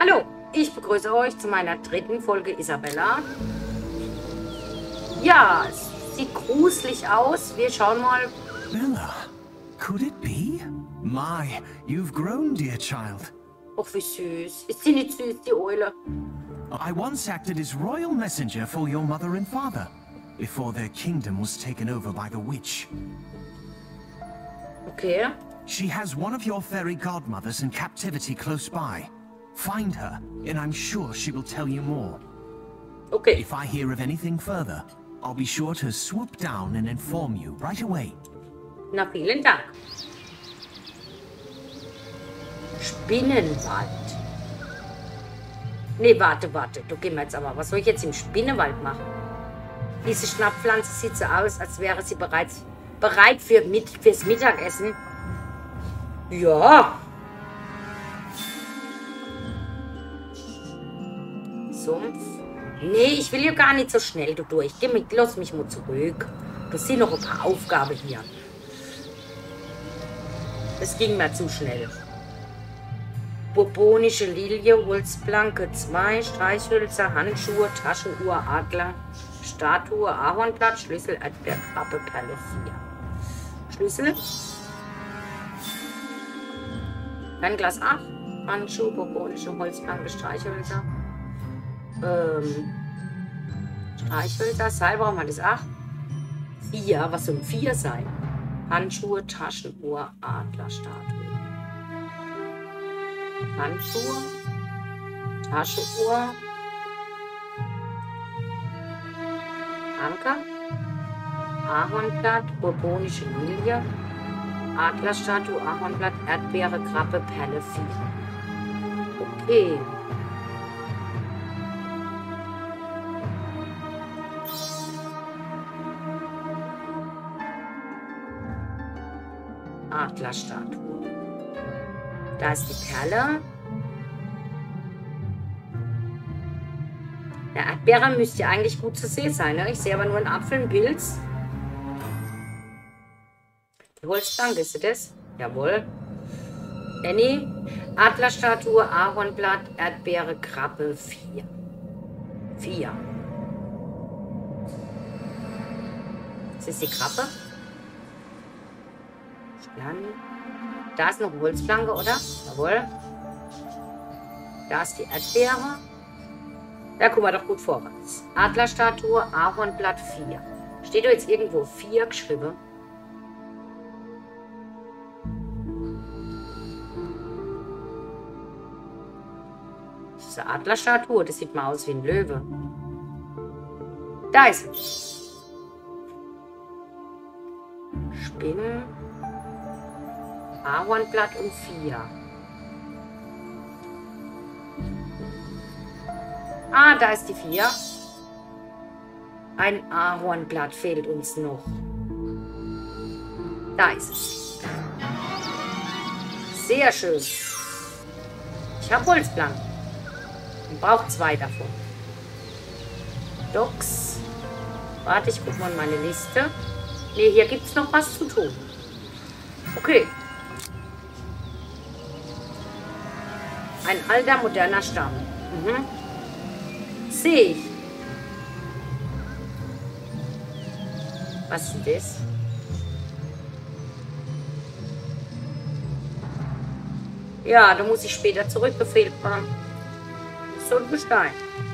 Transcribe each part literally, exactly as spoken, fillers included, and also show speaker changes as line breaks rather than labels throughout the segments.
Hallo, ich begrüße euch zu meiner dritten Folge Isabella. Ja, es sieht gruselig aus. Wir schauen mal.
Bella, could it be? My, you've grown, dear child.
Och, wie süß. Ist die nicht süß, die Eule?
I once acted as royal messenger for your mother and father, before their kingdom was taken over by the witch.
Okay.
She has one of your fairy godmothers in captivity close by. Find her, and I'm sure she will tell you more.
Okay.
If I hear of anything further, I'll be sure to swoop down and inform you right away.
Na, vielen Dank. Spinnenwald. Nee, warte, warte. Du geh mal jetzt aber. Was soll ich jetzt im Spinnenwald machen? Diese Schnapppflanze sieht so aus, als wäre sie bereits bereit für mit, fürs Mittagessen. Ja. Sumpf. Nee, ich will hier gar nicht so schnell du durch. Geh mit, lass mich mal zurück. Du siehst noch ein paar Aufgaben hier. Das ging mir zu schnell. Bourbonische Lilie, Holzplanke zwei, Streichhölzer, Handschuhe, Taschenuhr, Adler, Statue, Ahornblatt, Schlüssel, Erdbeer, Krabbe, Perle vier. Schlüssel. Fernglas acht, Handschuhe, bourbonische Holzplanke, Streichhölzer. Ähm, Streichhölzer, Seil, warum hat es acht? vier, was soll vier sein? Handschuhe, Taschenuhr, Adlerstatue. Handschuhe, Taschenuhr, Anker, Ahornblatt, bourbonische Lilie, Adlerstatue, Ahornblatt, Erdbeere, Krabbe, Perle vier. Okay. Adlerstatue. Da ist die Perle. Der Erdbeere müsste ja eigentlich gut zu sehen sein. Ne? Ich sehe aber nur einen Apfel, einen Pilz. Die Holzplanke, ist das? Jawohl. Annie. Adlerstatue, Ahornblatt, Erdbeere, Krabbe, vier. Vier. Das ist die Krabbe. Dann, da ist noch eine Holzplanke, oder? Jawohl. Da ist die Erdbeere. Da gucken wir doch gut vorwärts. Adlerstatue, Ahornblatt vier. Steht da jetzt irgendwo vier geschrieben? Das ist eine Adlerstatue. Das sieht mal aus wie ein Löwe. Da ist es. Spinne. Ahornblatt und vier. Ah, da ist die vier. Ein Ahornblatt fehlt uns noch. Da ist es. Sehr schön. Ich habe Holzplanken. Ich brauche zwei davon. Docks. Warte, ich gucke mal in meine Liste. Ne, hier gibt es noch was zu tun. Okay. Ein alter, moderner Stamm. Mhm. Sehe ich. Was ist das? Ja, da muss ich später zurückgefehlt haben. So ein Gestein.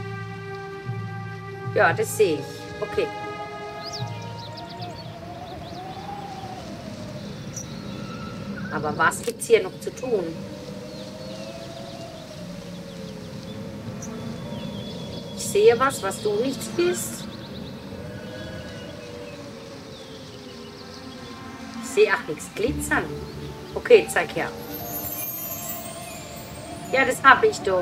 Ja, das sehe ich. Okay. Aber was gibt es hier noch zu tun? Ich sehe was, was du nicht siehst. Ich sehe auch nichts glitzern. Okay, zeig her. Ja, das habe ich doch.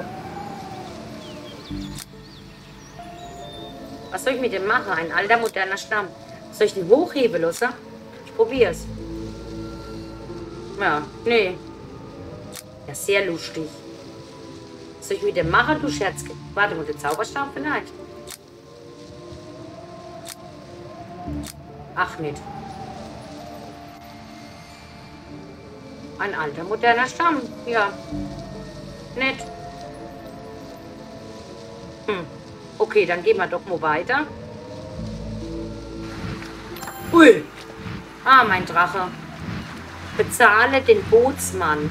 Was soll ich mit dem machen? Ein alter, moderner Stamm. Soll ich den hochheben lassen? Ich probiere es. Ja, nee. Ja, sehr lustig. Was soll ich mit dem machen, du Scherz? Warte mal, der Zauberstab vielleicht? Ach, nicht. Ein alter, moderner Stamm. Ja. Nett. Okay, dann gehen wir doch mal weiter. Ui. Ah, mein Drache. Bezahle den Bootsmann.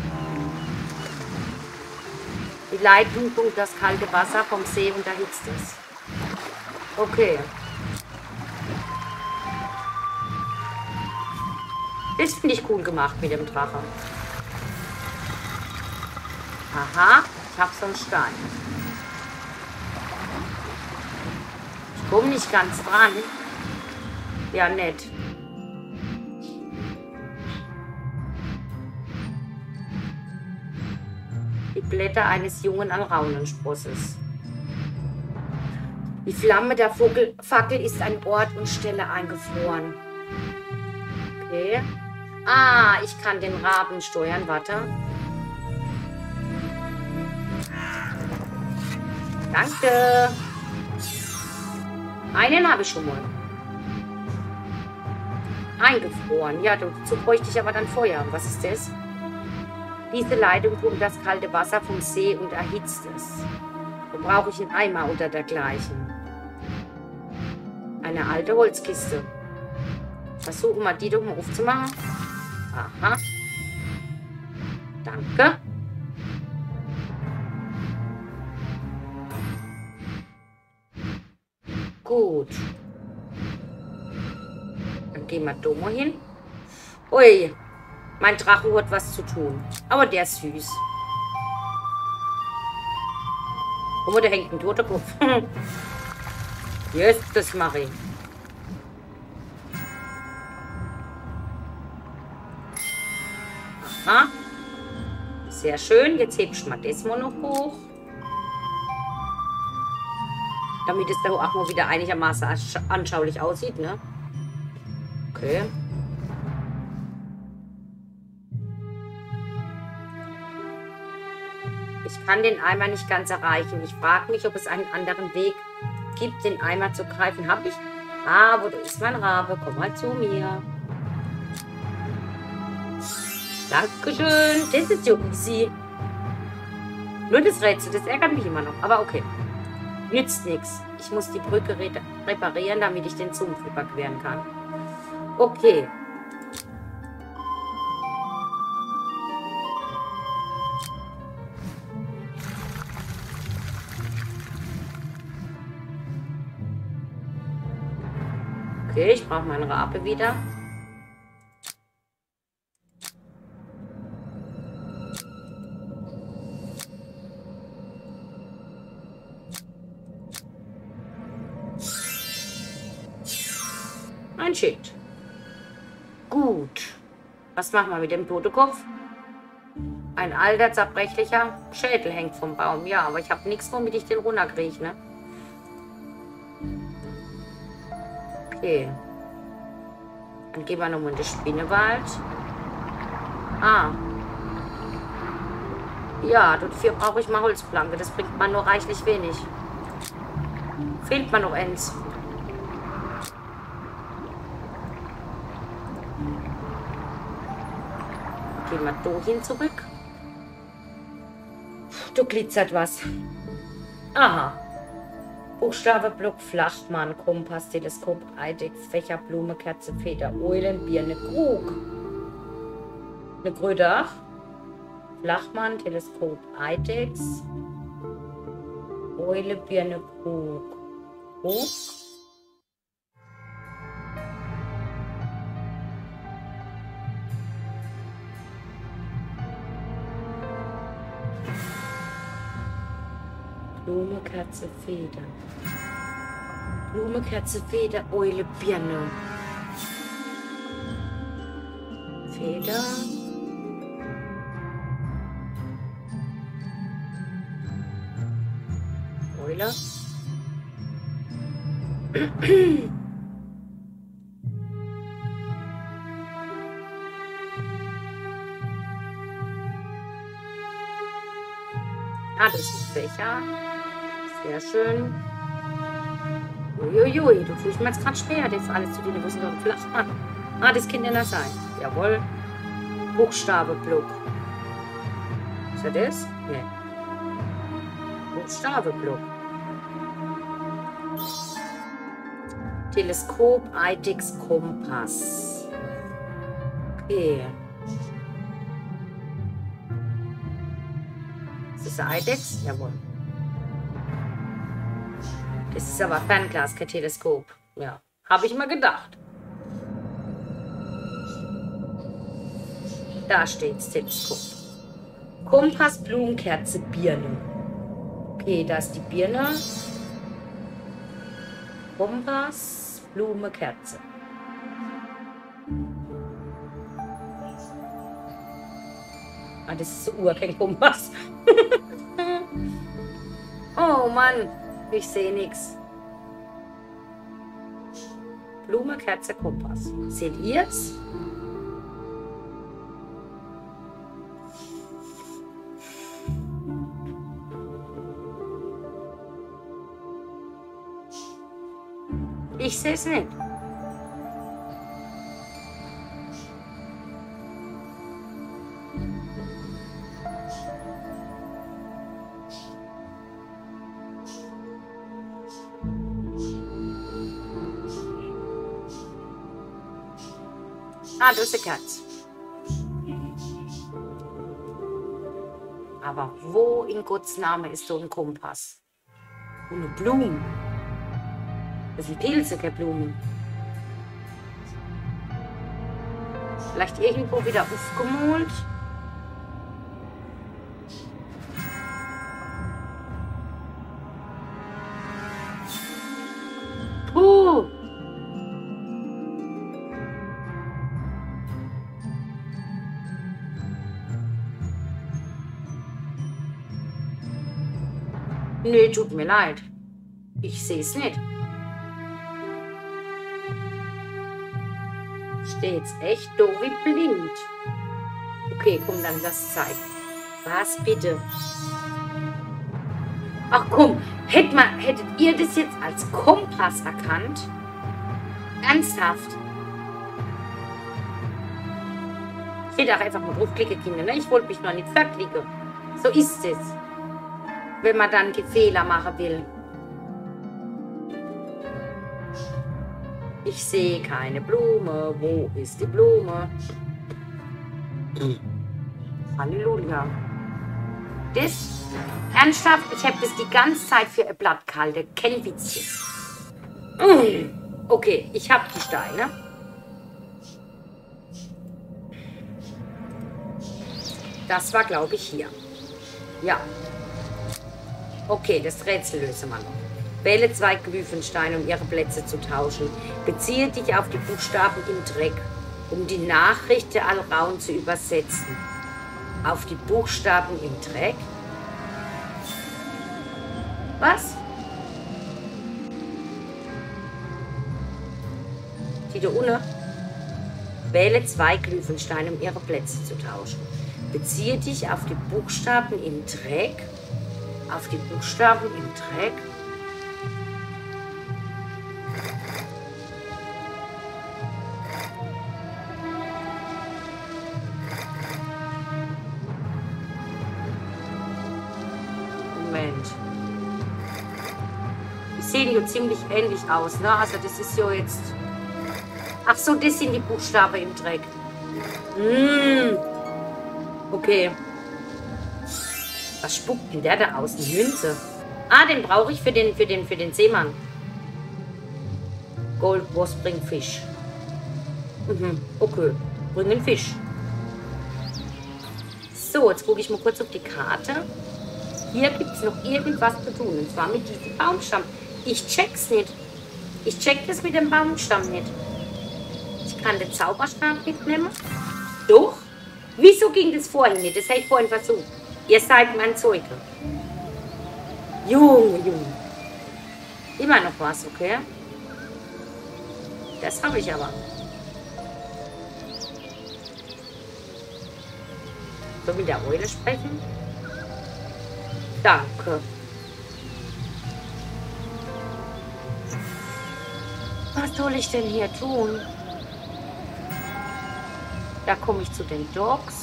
Die Leitung pumpt das kalte Wasser vom See und erhitzt es. Okay. Das finde ich cool gemacht mit dem Drache. Aha, ich habe so einen Stein. Ich komme nicht ganz dran. Ja, nett. Die Blätter eines jungen Alraunensprosses. Die Flamme der Vogel Fackel ist an Ort und Stelle eingefroren. Okay. Ah, ich kann den Raben steuern. Warte. Danke. Einen habe ich schon mal. Eingefroren. Ja, dazu bräuchte ich aber dann Feuer. Was ist das? Diese Leitung pumpt das kalte Wasser vom See und erhitzt es. Da brauche ich einen Eimer oder dergleichen. Eine alte Holzkiste. Versuchen wir die doch mal aufzumachen. Aha. Danke. Gut. Dann gehen wir da mal hin. Ui. Mein Drache hat was zu tun. Aber der ist süß. Guck mal, da hängt ein toter Kopf. Jetzt, das mache ich. Aha. Sehr schön. Jetzt hebst du mal das mal noch hoch. Damit es da auch mal wieder einigermaßen anschaulich aussieht, ne? Okay. Ich kann den Eimer nicht ganz erreichen. Ich frage mich, ob es einen anderen Weg gibt, den Eimer zu greifen. Hab ich? Ah, wo ist mein Rabe? Komm mal zu mir. Dankeschön. Das ist ja easy. Nur das Rätsel, das ärgert mich immer noch. Aber okay. Nützt nichts. Ich muss die Brücke re reparieren, damit ich den Sumpf überqueren kann. Okay. Okay, ich brauche meine Rabe wieder. Ein Schild. Gut. Was machen wir mit dem Totekopf? Ein alter, zerbrechlicher Schädel hängt vom Baum. Ja, aber ich habe nichts, womit ich den runterkriege, ne? Okay. Dann gehen wir nochmal in den Spinnewald. Ah. Ja, dafür brauche ich mal Holzplanke. Das bringt man nur reichlich wenig. Fehlt mir noch eins. Gehen wir dahin zurück. Du glitzert was. Aha. Buchstabe, Block, Flachmann, Kompass, Teleskop, Eidechs, Fächer, Blume, Kerze, Feder, Eulen, Birne, Krug. Eine Kröte. Flachmann, Teleskop, Eidechs, Eule, Birne, Krug. Krug. Blume, Kerze, Feder. Blume, Kerze, Feder, Eule, Birne. Feder. Eule. Ah, das ist Fächer. Sehr schön. Uiuiui, du tust mir jetzt gerade schwer, das alles zu dir. Wo ist denn so ein Flachmann? Ah, das kann ja nicht sein. Jawohl. Buchstabe, Block. Ist er das? Nee. Buchstabe, Block. Teleskop, Eidex, Kompass. Okay. Ist das ein Eidex? Jawohl. Das ist aber Fernglas, kein Teleskop. Ja, habe ich mal gedacht. Da steht's, Teleskop. Kompass, Blumenkerze, Birne. Okay, da ist die Birne. Kompass, Blume, Kerze. Ah, das ist so Uhr, kein Kompass. Oh Mann, ich sehe nichts. Blume, Kerze, Kompass. Seht ihr's? Ich sehe es nicht. Ah, das ist eine Katze. Aber wo in Gottes Name ist so ein Kompass? Und eine Blume. Das sind Pilze, keine Blumen. Vielleicht irgendwo wieder aufgemalt. Puh. Nee, tut mir leid. Ich sehe es nicht. Steht's echt doof wie blind. Okay, komm, dann das zeigen. Was bitte? Ach komm, hätt mal, hättet ihr das jetzt als Kompass erkannt? Ernsthaft? Ich hätte auch einfach mal draufklicken können, ne? Ich wollte mich noch nicht verklicken. So ist es. Wenn man dann die Fehler machen will. Ich sehe keine Blume. Wo ist die Blume? Halleluja. Das, ernsthaft, ich habe das die ganze Zeit für ein Blatt gehalten. Kein Witzchen. Okay, ich habe die Steine. Das war, glaube ich, hier. Ja. Okay, das Rätsel lösen wir noch. Wähle zwei Glyphensteine, um ihre Plätze zu tauschen. Beziehe dich auf die Buchstaben im Dreck, um die Nachricht der Alraun zu übersetzen. Auf die Buchstaben im Dreck? Was? Die da unten? Wähle zwei Glyphensteine, um ihre Plätze zu tauschen. Beziehe dich auf die Buchstaben im Dreck. Auf die Buchstaben im Dreck. Moment. Die sehen ja ziemlich ähnlich aus, ne? Also das ist ja jetzt... Ach so, das sind die Buchstaben im Dreck. Hm. Okay. Was spuckt denn der da aus? Eine Münze. Ah, den brauche ich für den, für den, für den Seemann. Gold, was bringt Fisch? Mhm, okay. Bring den Fisch. So, jetzt gucke ich mal kurz auf die Karte. Hier gibt es noch irgendwas zu tun. Und zwar mit diesem Baumstamm. Ich check's nicht. Ich check das mit dem Baumstamm nicht. Ich kann den Zauberstab mitnehmen. Doch. Wieso ging das vorhin nicht? Das hätte ich vorhin versucht. Ihr seid mein Zeuge. Junge, Junge. Immer noch was, okay? Das habe ich aber. So mit der Eule sprechen? Danke. Was soll ich denn hier tun? Da komme ich zu den Dogs.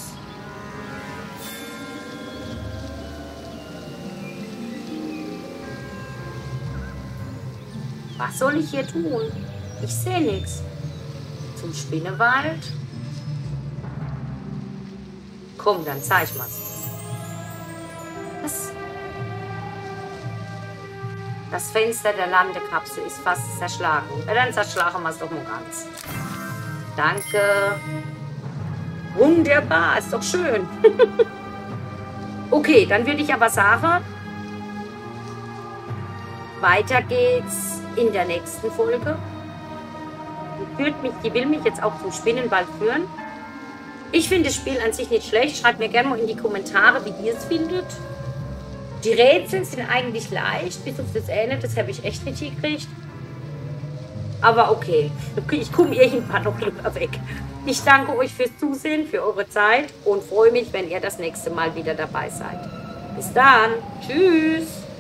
Was soll ich hier tun? Ich sehe nichts. Zum Spinnewald. Komm, dann zeig mal's. Was? Das Fenster der Landekapsel ist fast zerschlagen. Ja, dann zerschlagen wir es doch mal ganz. Danke. Wunderbar, ist doch schön. Okay, dann würde ich aber sagen, weiter geht's in der nächsten Folge. Die, führt mich, die will mich jetzt auch zum Spinnenwald führen. Ich finde das Spiel an sich nicht schlecht. Schreibt mir gerne mal in die Kommentare, wie ihr es findet. Die Rätsel sind eigentlich leicht, bis auf das Ende, das habe ich echt nicht hingekriegt. Aber okay, ich komme irgendwann noch drüber weg. Ich danke euch fürs Zusehen, für eure Zeit und freue mich, wenn ihr das nächste Mal wieder dabei seid. Bis dann. Tschüss.